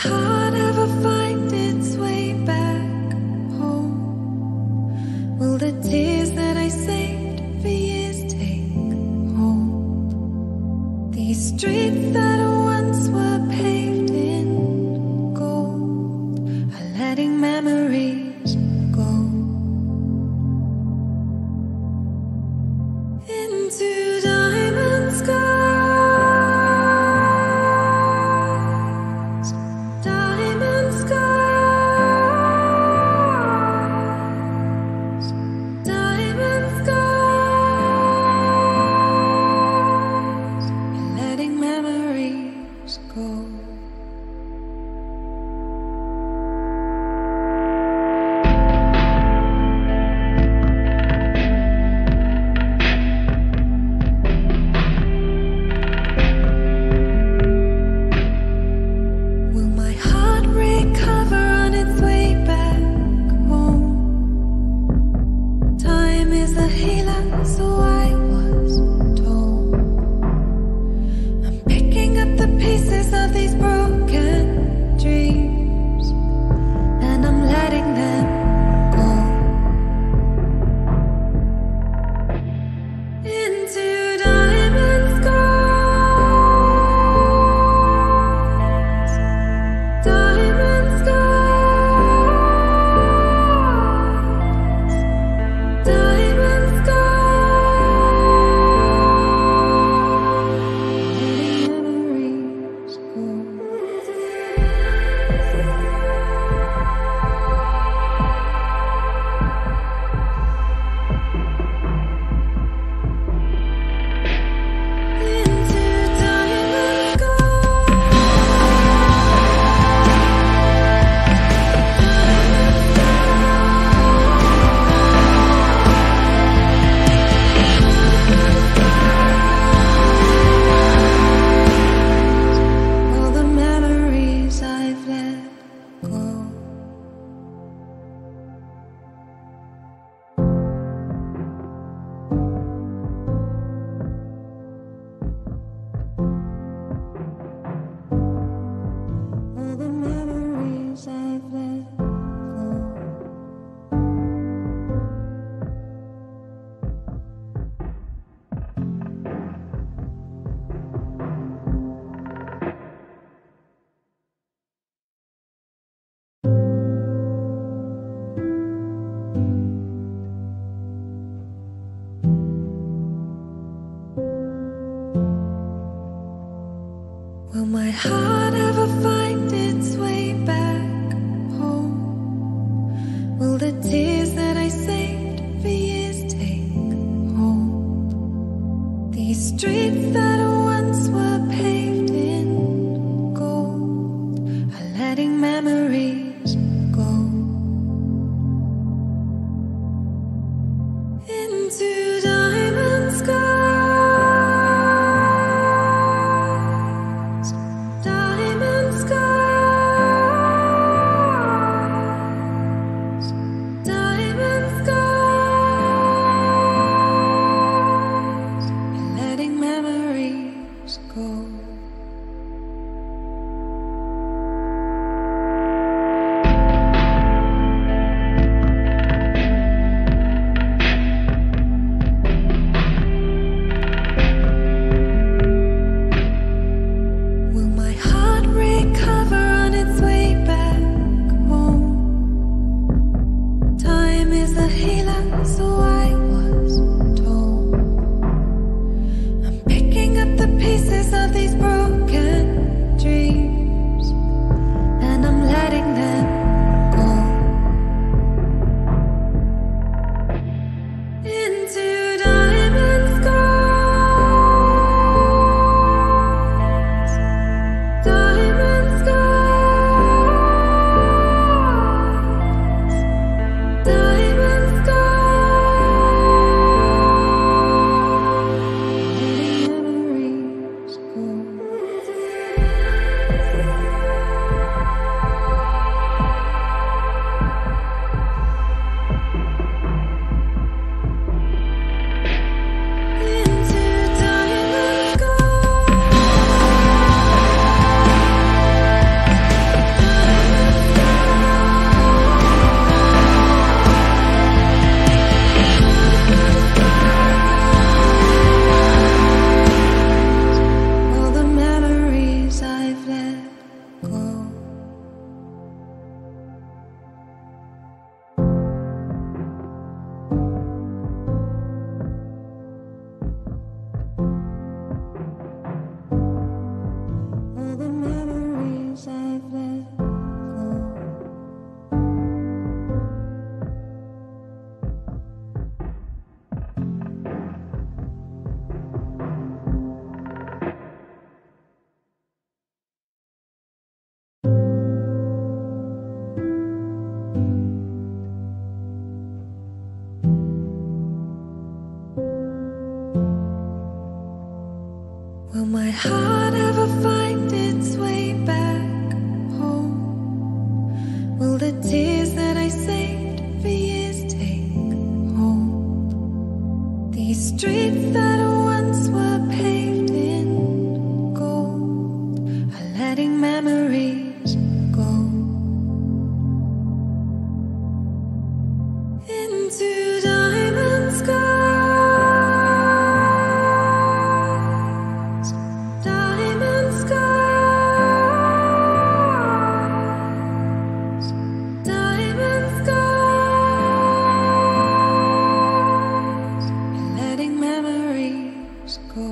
heart ever find its way back home? Will the tears that I saved for years take hold? These streets that once were paved in gold are letting memories go into diamond skies, diamond skies, diamond skies, letting memories go. Will my heart recover on its way back home? Time is a healer, so I was told. I'm picking up the pieces of these broken dreams, and I'm letting them go into diamond skies, diamond skies, diamond skies, letting memories go. Into diamond all the memories I've let go. All the memories I've let go. Will my heart ever find its way back home? Will the tears that I saved for years take hold? These streets that once were paved in gold are letting memories go into diamond skies, diamond skies, diamond skies, letting memories go. Will my heart recover on its way back home? Time is a healer, so I was told. I'm picking up the pieces of these broken dreams, and I'm letting them go into diamond skies, diamond skies, diamond skies, heart ever find its way back home? Will the tears that I saved for years take hold? These streets that once were paved in gold are letting memories go into diamond skies, diamond skies, diamond skies, letting memories go.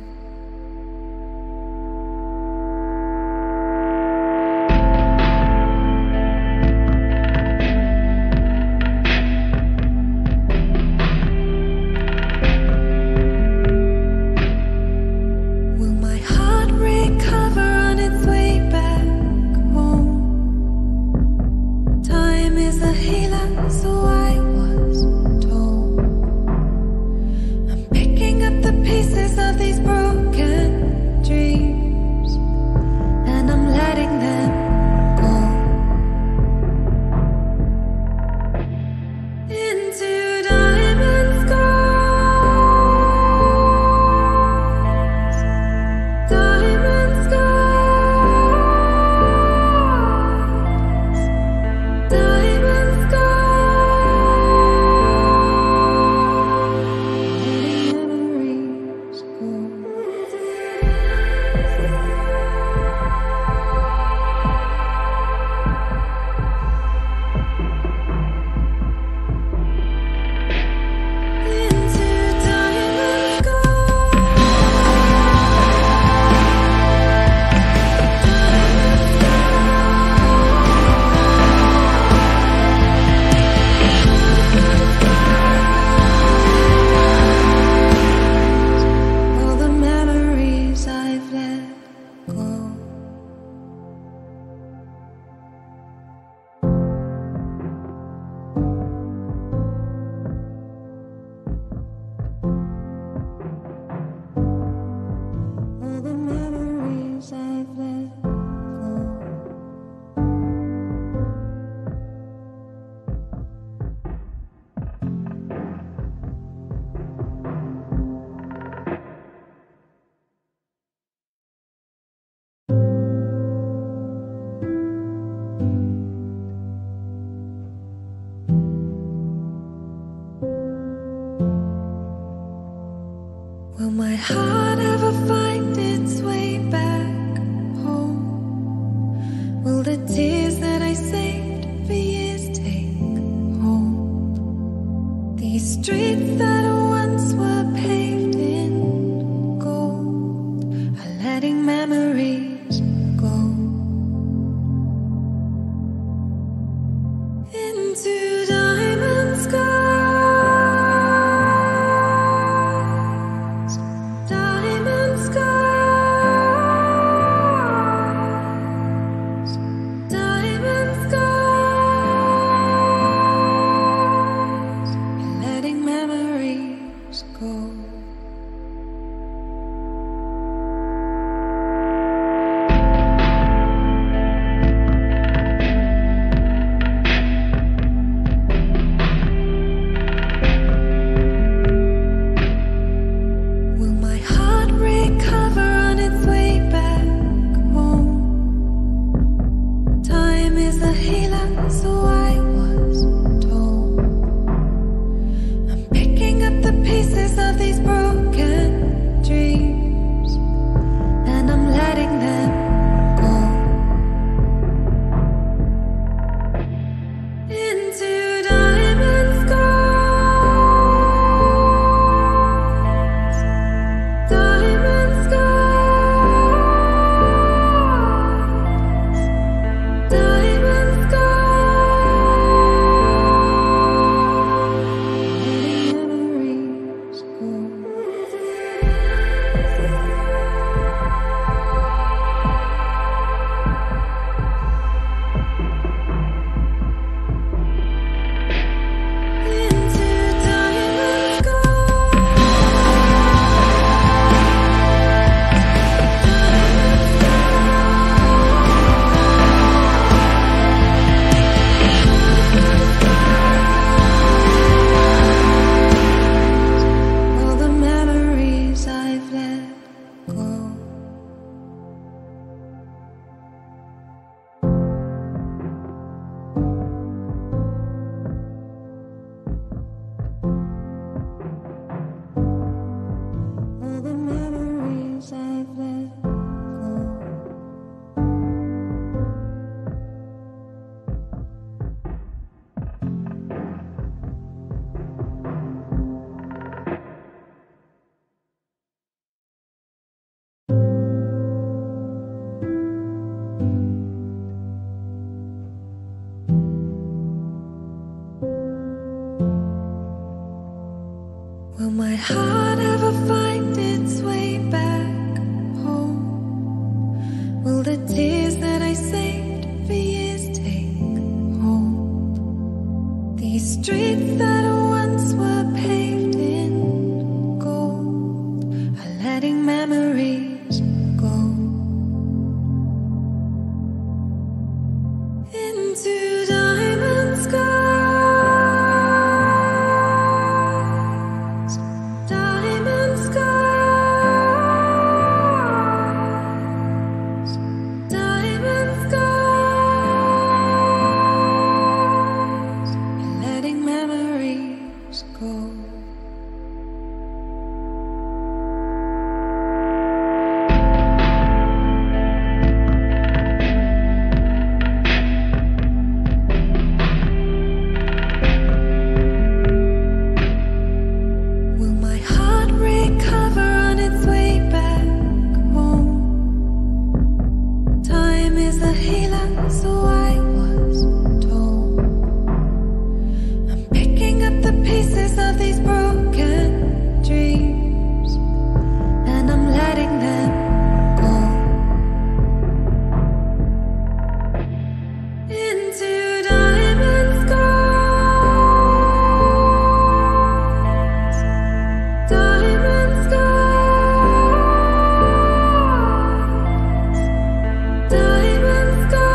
Will my heart recover on its way back home? Time is a healer, so I was told. I'm picking up the pieces of these broken dreams, and I'm letting them go into diamond skies, diamond skies, diamond skies, letting memories go. Into diamond all the memories I've let go. All the memories I've let go. Will my heart ever find its way back home? Will the tears that I saved for years take hold? These streets that once were paved in gold are letting memories go into diamond skies, diamond skies, diamond skies, letting memories Will my heart ever find its way back home? Will the tears that I saved for years take hold? These streets that once were paved in gold are letting memories go into diamond skies. So I was told I'm picking up the pieces of these broken dreams, and I'm letting them go into diamond skies, diamond skies, diamond skies.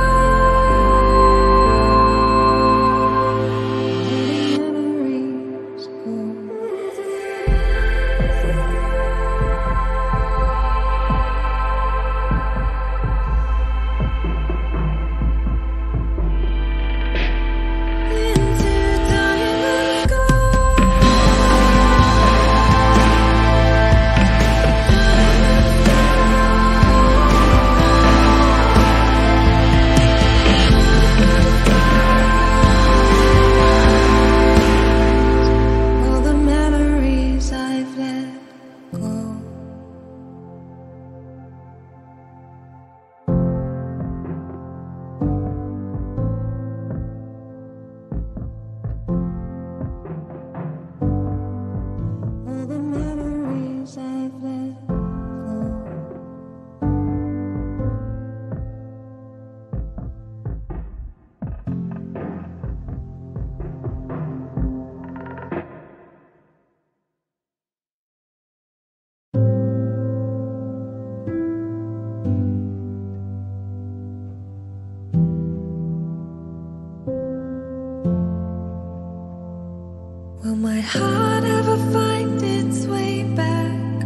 Will my heart ever find its way back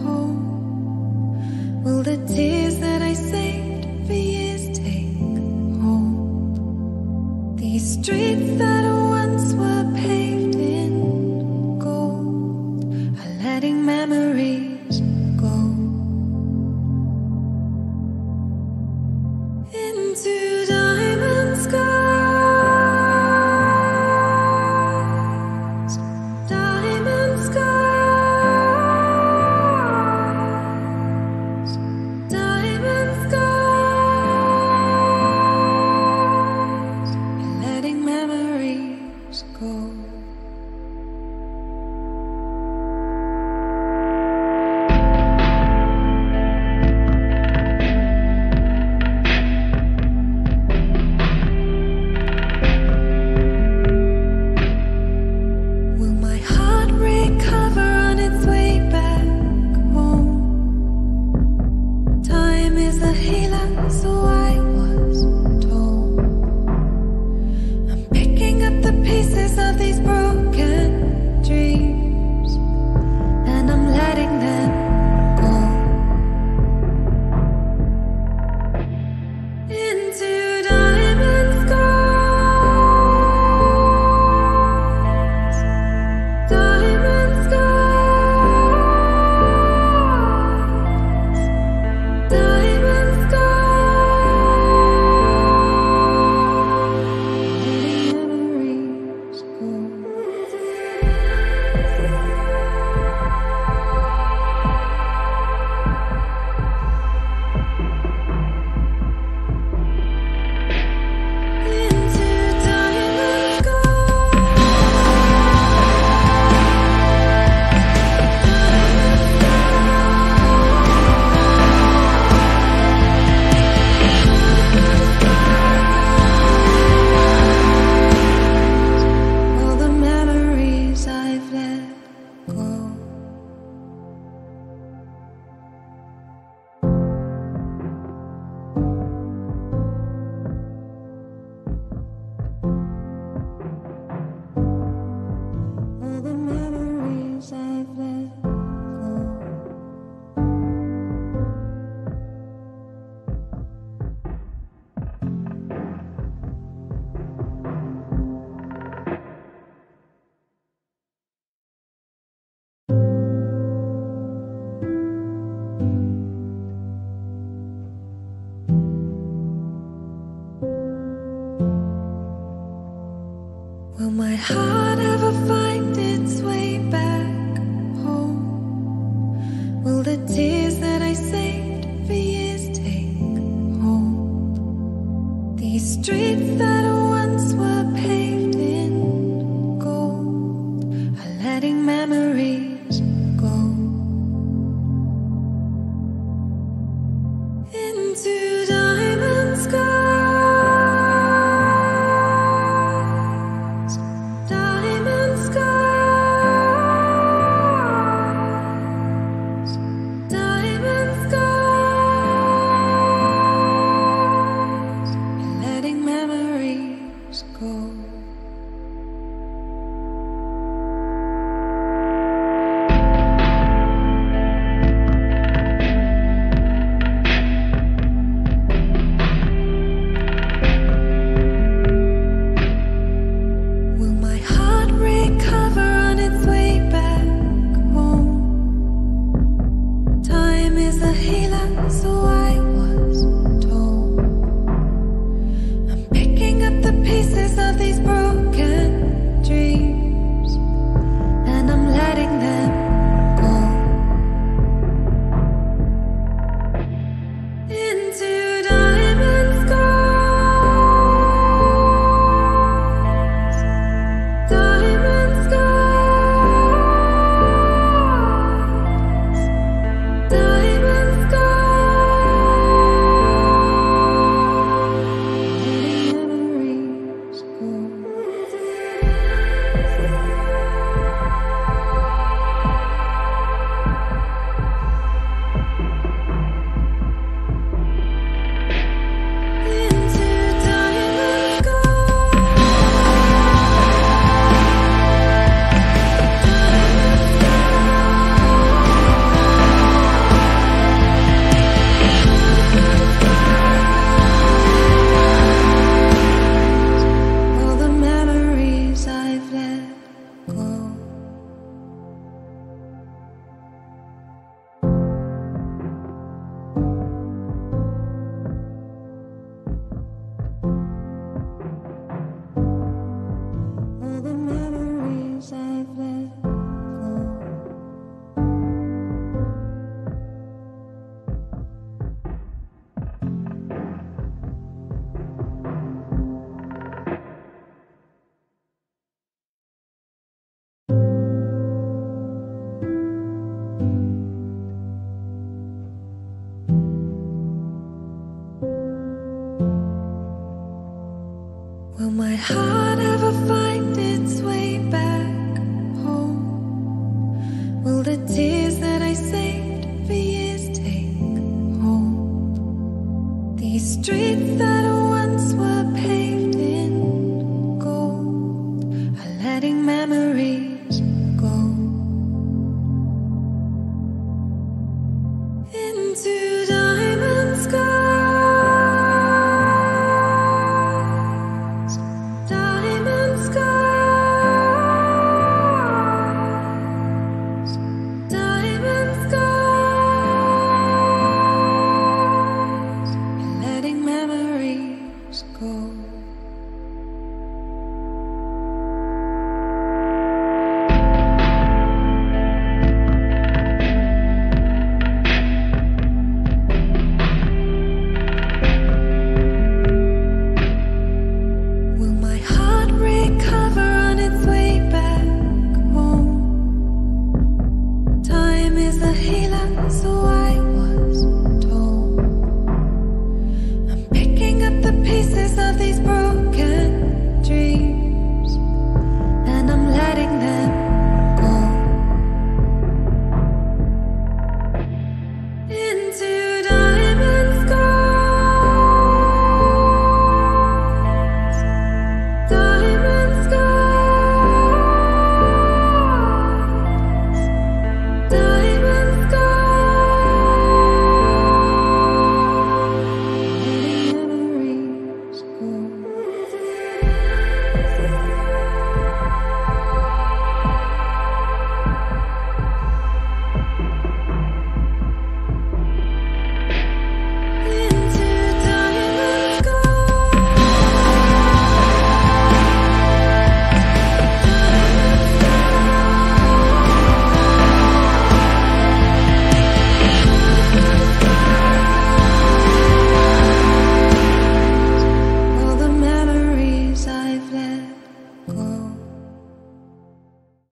home? Will the tears that I saved for years take hold? These streets that once were paved in gold are letting memories go into diamond skies. Letting memories heart ever find its way back home? Will the tears that I saved for years take hold? These streets that once were paved in gold are letting memories go into diamond skies, diamond skies, diamond skies, letting memories go. Will my heart recover on its way back home? Time is a healer, so I was told. I'm picking up the pieces of these broken dreams, and I'm letting them go into diamond skies, diamond skies, diamond skies, letting memories go. Into diamond all the memories I've let go. All the memories I've let go. Will my heart ever find its way back home? Will the tears that I saved for years take hold? These streets that once were paved in gold are letting memories go into diamond skies, diamond skies, diamond skies, letting memories go. Will my heart recover on its way back home? Time is a healer, so